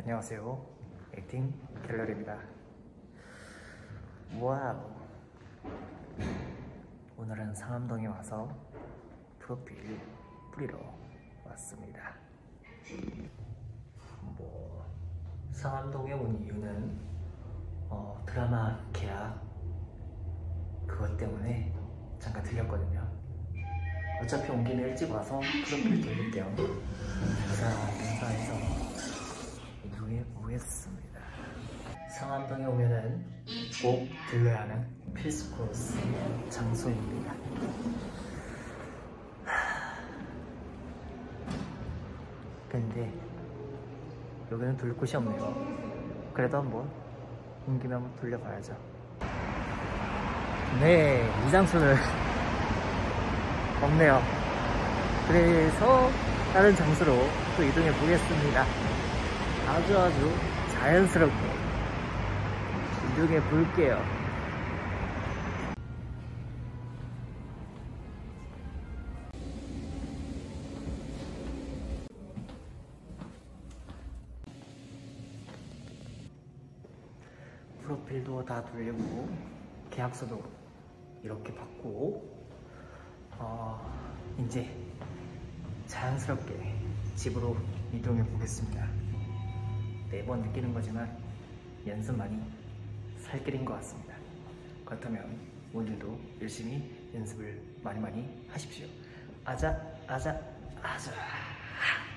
안녕하세요. 액팅 갤러리입니다. 와우. 오늘은 상암동에 와서 프로필 뿌리러 왔습니다. 상암동에 온 이유는 드라마 계약 그것 때문에 잠깐 들렸거든요. 어차피 온 김에 일찍 와서 프로필 돌릴 겸 인사해서 이동해 보겠습니다. 상암동에 오면은 꼭 들러야 하는 필수 코스 장소입니다. 근데 여기는 돌릴 곳이 없네요. 그래도 한번 온 김에 한번 돌려봐야죠. 네, 이 장소는 없네요. 그래서 다른 장소로 또 이동해 보겠습니다. 아주 자연스럽게 이동해 볼게요. 프로필도 다 돌리고 계약서도 이렇게 받고 이제 자연스럽게 집으로 이동해 보겠습니다. 매번 느끼는 거지만 연습만이 살 길인 것 같습니다. 그렇다면 오늘도 열심히 연습을 많이 하십시오. 아자.